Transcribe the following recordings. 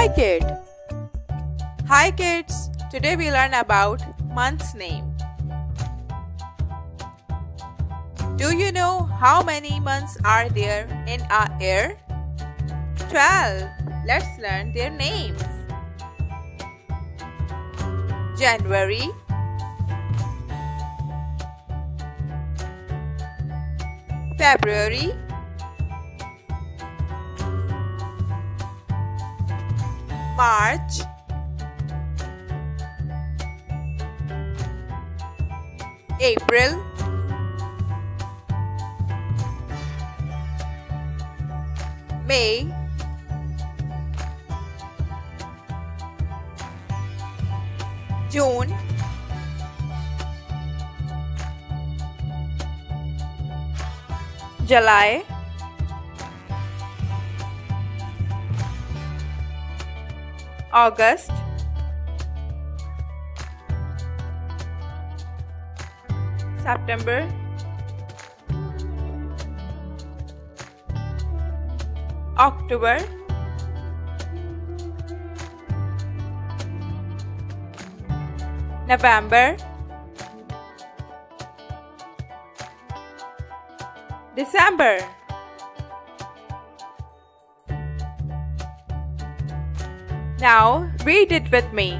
like it. Hi kids, today we learn about month's name. Do you know how many months are there in a year? 12. Let's learn their names. January, February, March, April, May, June, July, August, September, October, November, December. Now read it with me.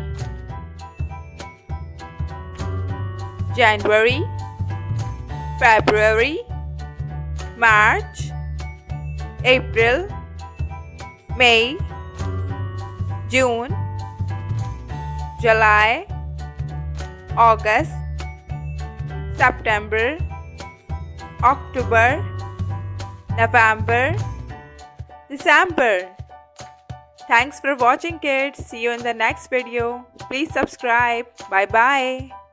January, February, March, April, May, June, July, August, September, October, November, December. Thanks for watching kids. See you in the next video. Please subscribe. Bye bye.